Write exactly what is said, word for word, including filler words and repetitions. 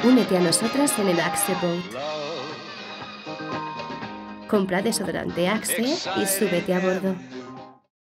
Únete a nosotras en el Axe Boat. Compra desodorante Axe y súbete a bordo.